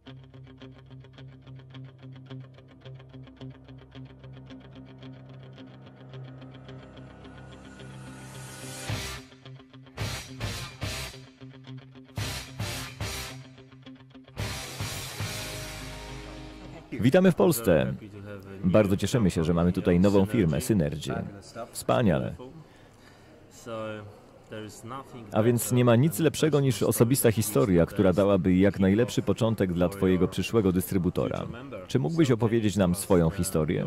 Witamy w Polsce. Bardzo cieszymy się, że mamy tutaj nową firmę, Synergy. Wspaniale. A więc nie ma nic lepszego niż osobista historia, która dałaby jak najlepszy początek dla Twojego przyszłego dystrybutora. Czy mógłbyś opowiedzieć nam swoją historię?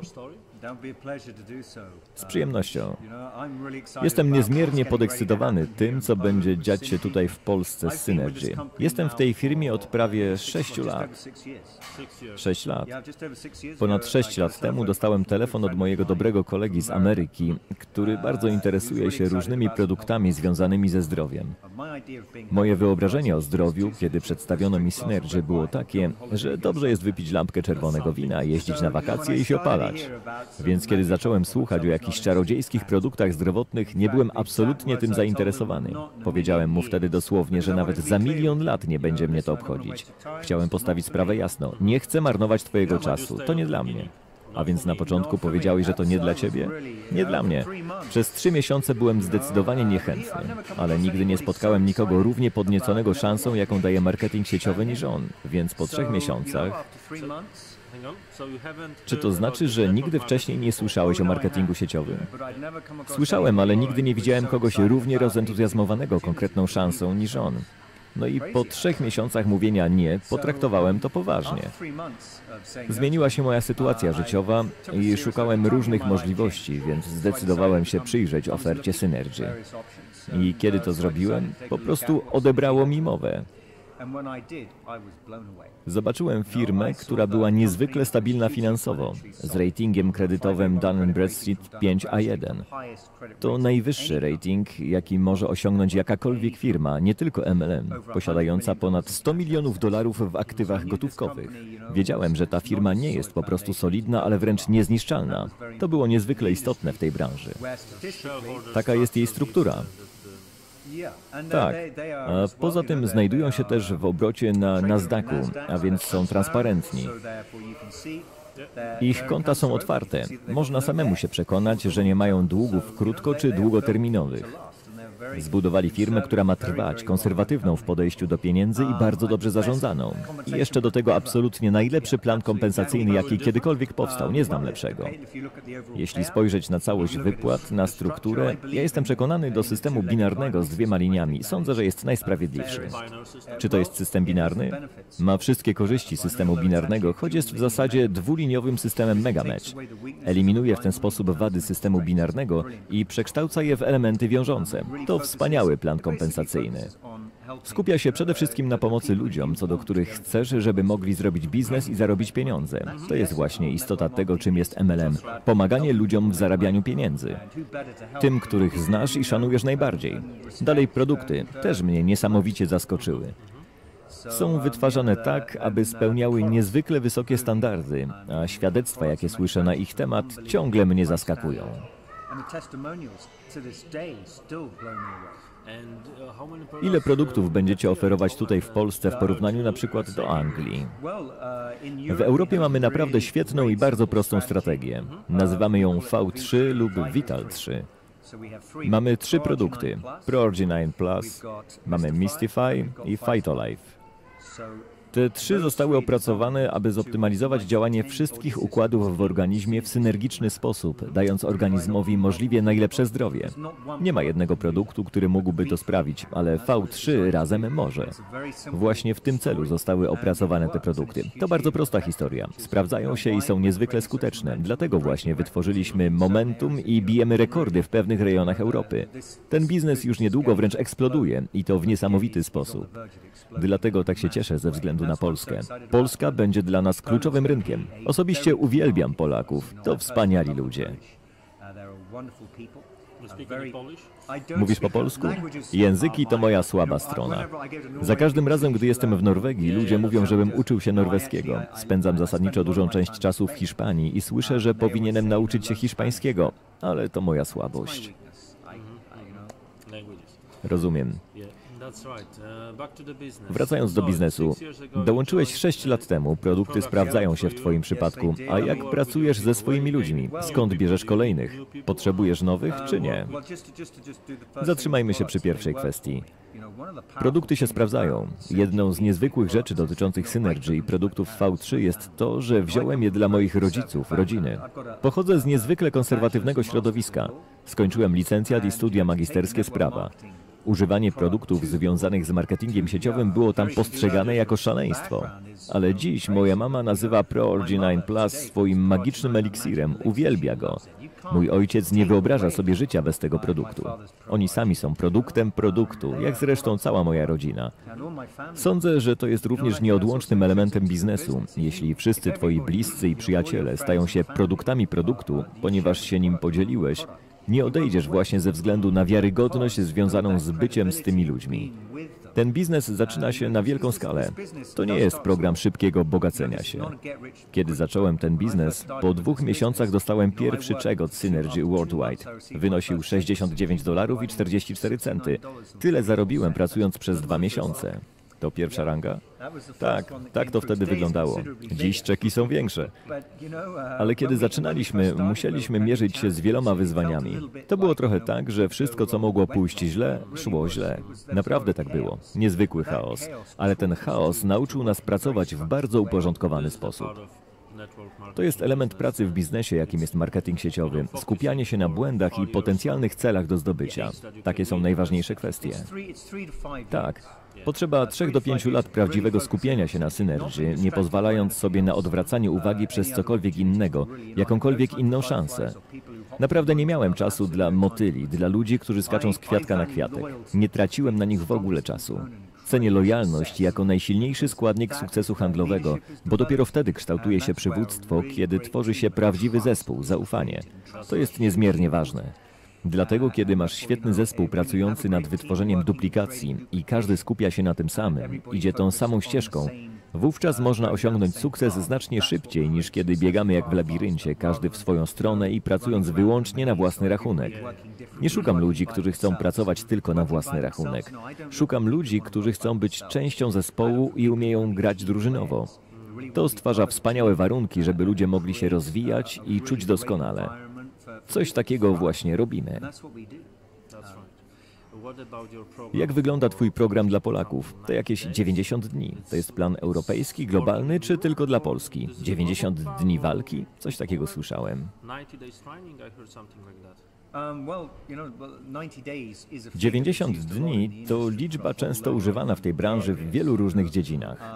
Z przyjemnością. Jestem niezmiernie podekscytowany tym, co będzie dziać się tutaj w Polsce z Synergy. Jestem w tej firmie od prawie 6 lat. 6 lat. Ponad 6 lat temu dostałem telefon od mojego dobrego kolegi z Ameryki, który bardzo interesuje się różnymi produktami związanymi ze zdrowiem. Moje wyobrażenie o zdrowiu, kiedy przedstawiono mi Synergy, było takie, że dobrze jest wypić lampkę czerwonego wina, jeździć na wakacje i się opalać. Więc kiedy zacząłem słuchać o jakichś czarodziejskich produktach zdrowotnych, nie byłem absolutnie tym zainteresowany. Powiedziałem mu wtedy dosłownie, że nawet za 1 000 000 lat nie będzie mnie to obchodzić. Chciałem postawić sprawę jasno. Nie chcę marnować Twojego czasu. To nie dla mnie. A więc na początku powiedziałeś, że to nie dla Ciebie? Nie dla mnie. Przez 3 miesiące byłem zdecydowanie niechętny, ale nigdy nie spotkałem nikogo równie podnieconego szansą, jaką daje marketing sieciowy niż on. Więc po 3 miesiącach... Czy to znaczy, że nigdy wcześniej nie słyszałeś o marketingu sieciowym? Słyszałem, ale nigdy nie widziałem kogoś równie rozentuzjazmowanego konkretną szansą niż on. No i po 3 miesiącach mówienia nie, potraktowałem to poważnie. Zmieniła się moja sytuacja życiowa i szukałem różnych możliwości, więc zdecydowałem się przyjrzeć ofercie Synergy. I kiedy to zrobiłem, po prostu odebrało mi mowę. Zobaczyłem firmę, która była niezwykle stabilna finansowo, z ratingiem kredytowym Dun & Bradstreet 5A1. To najwyższy rating, jaki może osiągnąć jakakolwiek firma, nie tylko MLM, posiadająca ponad $100 milionów w aktywach gotówkowych. Wiedziałem, że ta firma nie jest po prostu solidna, ale wręcz niezniszczalna. To było niezwykle istotne w tej branży. Taka jest jej struktura. Tak, a poza tym znajdują się też w obrocie na Nasdaqu, a więc są transparentni. Ich konta są otwarte. Można samemu się przekonać, że nie mają długów krótko- czy długoterminowych. Zbudowali firmę, która ma trwać, konserwatywną w podejściu do pieniędzy i bardzo dobrze zarządzaną. I jeszcze do tego absolutnie najlepszy plan kompensacyjny, jaki kiedykolwiek powstał. Nie znam lepszego. Jeśli spojrzeć na całość wypłat, na strukturę, ja jestem przekonany do systemu binarnego z 2 liniami. Sądzę, że jest najsprawiedliwszy. Czy to jest system binarny? Ma wszystkie korzyści systemu binarnego, choć jest w zasadzie dwuliniowym systemem megamatch. Eliminuje w ten sposób wady systemu binarnego i przekształca je w elementy wiążące. To wspaniały plan kompensacyjny. Skupia się przede wszystkim na pomocy ludziom, co do których chcesz, żeby mogli zrobić biznes i zarobić pieniądze. To jest właśnie istota tego, czym jest MLM. Pomaganie ludziom w zarabianiu pieniędzy. Tym, których znasz i szanujesz najbardziej. Dalej produkty też mnie niesamowicie zaskoczyły. Są wytwarzane tak, aby spełniały niezwykle wysokie standardy, a świadectwa, jakie słyszę na ich temat, ciągle mnie zaskakują. Ile produktów będziecie oferować tutaj w Polsce w porównaniu na przykład do Anglii? W Europie mamy naprawdę świetną i bardzo prostą strategię. Nazywamy ją V3 lub Vital 3. Mamy 3 produkty. ProOrgi9 Plus, mamy Mystify i Phytolife. Te 3 zostały opracowane, aby zoptymalizować działanie wszystkich układów w organizmie w synergiczny sposób, dając organizmowi możliwie najlepsze zdrowie. Nie ma jednego produktu, który mógłby to sprawić, ale V3 razem może. Właśnie w tym celu zostały opracowane te produkty. To bardzo prosta historia. Sprawdzają się i są niezwykle skuteczne. Dlatego właśnie wytworzyliśmy momentum i bijemy rekordy w pewnych rejonach Europy. Ten biznes już niedługo wręcz eksploduje i to w niesamowity sposób. Dlatego tak się cieszę ze względu na Polskę. Polska będzie dla nas kluczowym rynkiem. Osobiście uwielbiam Polaków. To wspaniali ludzie. Mówisz po polsku? Języki to moja słaba strona. Za każdym razem, gdy jestem w Norwegii, ludzie mówią, żebym uczył się norweskiego. Spędzam zasadniczo dużą część czasu w Hiszpanii i słyszę, że powinienem nauczyć się hiszpańskiego, ale to moja słabość. Rozumiem. Wracając do biznesu, dołączyłeś 6 lat temu, produkty sprawdzają się w Twoim przypadku, a jak pracujesz ze swoimi ludźmi? Skąd bierzesz kolejnych? Potrzebujesz nowych, czy nie? Zatrzymajmy się przy pierwszej kwestii. Produkty się sprawdzają. Jedną z niezwykłych rzeczy dotyczących Synergy i produktów V3 jest to, że wziąłem je dla moich rodziców, rodziny. Pochodzę z niezwykle konserwatywnego środowiska. Skończyłem licencjat i studia magisterskie z prawa. Używanie produktów związanych z marketingiem sieciowym było tam postrzegane jako szaleństwo. Ale dziś moja mama nazywa ProOrgi9 Plus swoim magicznym eliksirem, uwielbia go. Mój ojciec nie wyobraża sobie życia bez tego produktu. Oni sami są produktem produktu, jak zresztą cała moja rodzina. Sądzę, że to jest również nieodłącznym elementem biznesu, jeśli wszyscy twoi bliscy i przyjaciele stają się produktami produktu, ponieważ się nim podzieliłeś. Nie odejdziesz właśnie ze względu na wiarygodność związaną z byciem z tymi ludźmi. Ten biznes zaczyna się na wielką skalę. To nie jest program szybkiego bogacenia się. Kiedy zacząłem ten biznes, po 2 miesiącach dostałem pierwszy czek od Synergy Worldwide. Wynosił $69,44. Tyle zarobiłem pracując przez 2 miesiące. To pierwsza ranga? Tak to wtedy wyglądało. Dziś czeki są większe. Ale kiedy zaczynaliśmy, musieliśmy mierzyć się z wieloma wyzwaniami. To było trochę tak, że wszystko, co mogło pójść źle, szło źle. Naprawdę tak było. Niezwykły chaos. Ale ten chaos nauczył nas pracować w bardzo uporządkowany sposób. To jest element pracy w biznesie, jakim jest marketing sieciowy. Skupianie się na błędach i potencjalnych celach do zdobycia. Takie są najważniejsze kwestie. Tak. Potrzeba 3 do 5 lat prawdziwego skupienia się na Synergy, nie pozwalając sobie na odwracanie uwagi przez cokolwiek innego, jakąkolwiek inną szansę. Naprawdę nie miałem czasu dla motyli, dla ludzi, którzy skaczą z kwiatka na kwiatek. Nie traciłem na nich w ogóle czasu. Cenię lojalność jako najsilniejszy składnik sukcesu handlowego, bo dopiero wtedy kształtuje się przywództwo, kiedy tworzy się prawdziwy zespół, zaufanie. To jest niezmiernie ważne. Dlatego, kiedy masz świetny zespół pracujący nad wytworzeniem duplikacji i każdy skupia się na tym samym, idzie tą samą ścieżką, wówczas można osiągnąć sukces znacznie szybciej niż kiedy biegamy jak w labiryncie, każdy w swoją stronę i pracując wyłącznie na własny rachunek. Nie szukam ludzi, którzy chcą pracować tylko na własny rachunek. Szukam ludzi, którzy chcą być częścią zespołu i umieją grać drużynowo. To stwarza wspaniałe warunki, żeby ludzie mogli się rozwijać i czuć doskonale. Coś takiego właśnie robimy. Jak wygląda Twój program dla Polaków? To jakieś 90 dni. To jest plan europejski, globalny, czy tylko dla Polski? 90 dni walki? Coś takiego słyszałem. 90 dni to liczba często używana w tej branży w wielu różnych dziedzinach.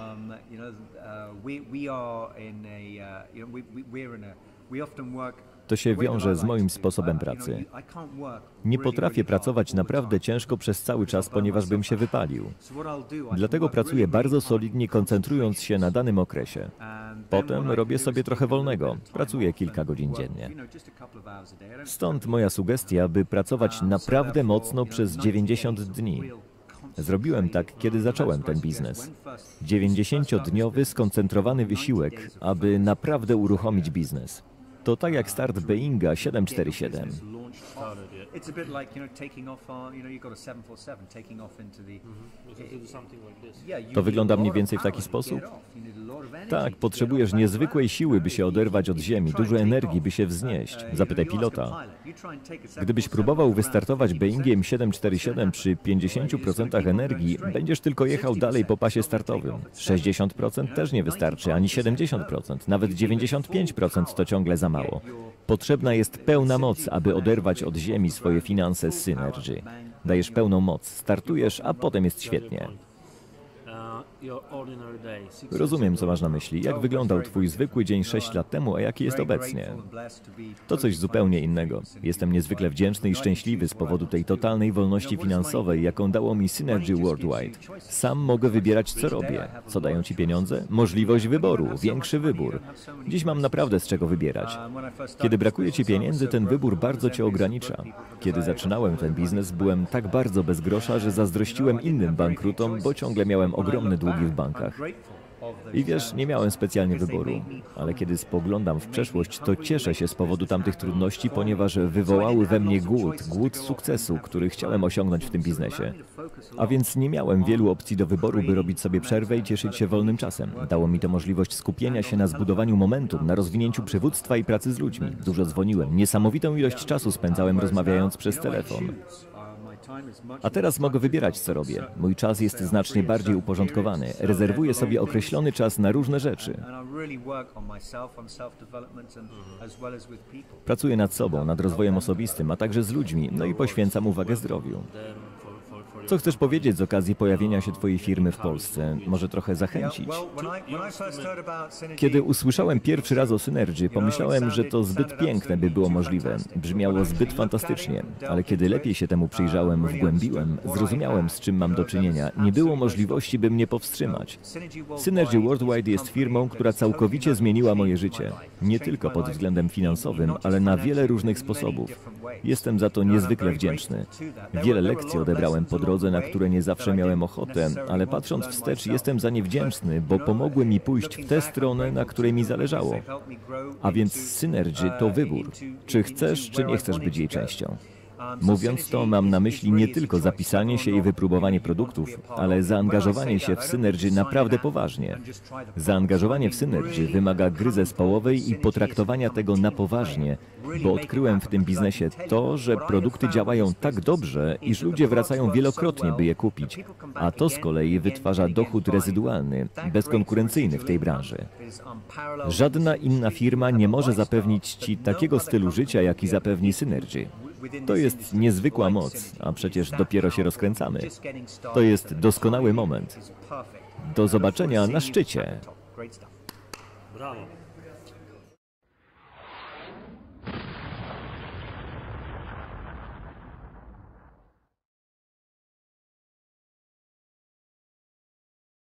To się wiąże z moim sposobem pracy. Nie potrafię pracować naprawdę ciężko przez cały czas, ponieważ bym się wypalił. Dlatego pracuję bardzo solidnie, koncentrując się na danym okresie. Potem robię sobie trochę wolnego. Pracuję kilka godzin dziennie. Stąd moja sugestia, by pracować naprawdę mocno przez 90 dni. Zrobiłem tak, kiedy zacząłem ten biznes. 90-dniowy, skoncentrowany wysiłek, aby naprawdę uruchomić biznes. To tak jak start Boeinga 747. To wygląda mniej więcej w taki sposób? Tak, potrzebujesz niezwykłej siły, by się oderwać od ziemi, dużo energii, by się wznieść. Zapytaj pilota. Gdybyś próbował wystartować Boeingiem 747 przy 50% energii, będziesz tylko jechał dalej po pasie startowym. 60% też nie wystarczy, ani 70%, nawet 95% to ciągle za mało. Potrzebna jest pełna moc, aby oderwać od ziemi swoje finanse z Synergy. Dajesz pełną moc, startujesz, a potem jest świetnie. Rozumiem, co masz na myśli. Jak wyglądał Twój zwykły dzień 6 lat temu, a jaki jest obecnie? To coś zupełnie innego. Jestem niezwykle wdzięczny i szczęśliwy z powodu tej totalnej wolności finansowej, jaką dało mi Synergy Worldwide. Sam mogę wybierać, co robię. Co dają Ci pieniądze? Możliwość wyboru, większy wybór. Dziś mam naprawdę z czego wybierać. Kiedy brakuje Ci pieniędzy, ten wybór bardzo Cię ogranicza. Kiedy zaczynałem ten biznes, byłem tak bardzo bez grosza, że zazdrościłem innym bankrutom, bo ciągle miałem ogromne długi w bankach. I wiesz, nie miałem specjalnie wyboru, ale kiedy spoglądam w przeszłość, to cieszę się z powodu tamtych trudności, ponieważ wywołały we mnie głód sukcesu, który chciałem osiągnąć w tym biznesie. A więc nie miałem wielu opcji do wyboru, by robić sobie przerwę i cieszyć się wolnym czasem. Dało mi to możliwość skupienia się na zbudowaniu momentum, na rozwinięciu przywództwa i pracy z ludźmi. Dużo dzwoniłem, niesamowitą ilość czasu spędzałem rozmawiając przez telefon. A teraz mogę wybierać, co robię. Mój czas jest znacznie bardziej uporządkowany. Rezerwuję sobie określony czas na różne rzeczy. Pracuję nad sobą, nad rozwojem osobistym, a także z ludźmi, no i poświęcam uwagę zdrowiu. Co chcesz powiedzieć z okazji pojawienia się Twojej firmy w Polsce? Może trochę zachęcić? Kiedy usłyszałem pierwszy raz o Synergy, pomyślałem, że to zbyt piękne, by było możliwe. Brzmiało zbyt fantastycznie, ale kiedy lepiej się temu przyjrzałem, wgłębiłem, zrozumiałem, z czym mam do czynienia, nie było możliwości, by mnie powstrzymać. Synergy Worldwide jest firmą, która całkowicie zmieniła moje życie. Nie tylko pod względem finansowym, ale na wiele różnych sposobów. Jestem za to niezwykle wdzięczny. Wiele lekcji odebrałem po drodze, na które nie zawsze miałem ochotę, ale patrząc wstecz jestem za nie wdzięczny, bo pomogły mi pójść w tę stronę, na której mi zależało. A więc Synergy to wybór. Czy chcesz, czy nie chcesz być jej częścią. Mówiąc to, mam na myśli nie tylko zapisanie się i wypróbowanie produktów, ale zaangażowanie się w Synergy naprawdę poważnie. Zaangażowanie w Synergy wymaga gry zespołowej i potraktowania tego na poważnie, bo odkryłem w tym biznesie to, że produkty działają tak dobrze, iż ludzie wracają wielokrotnie, by je kupić, a to z kolei wytwarza dochód rezydualny, bezkonkurencyjny w tej branży. Żadna inna firma nie może zapewnić Ci takiego stylu życia, jaki zapewni Synergy. To jest niezwykła moc, a przecież dopiero się rozkręcamy. To jest doskonały moment. Do zobaczenia na szczycie. Brawo.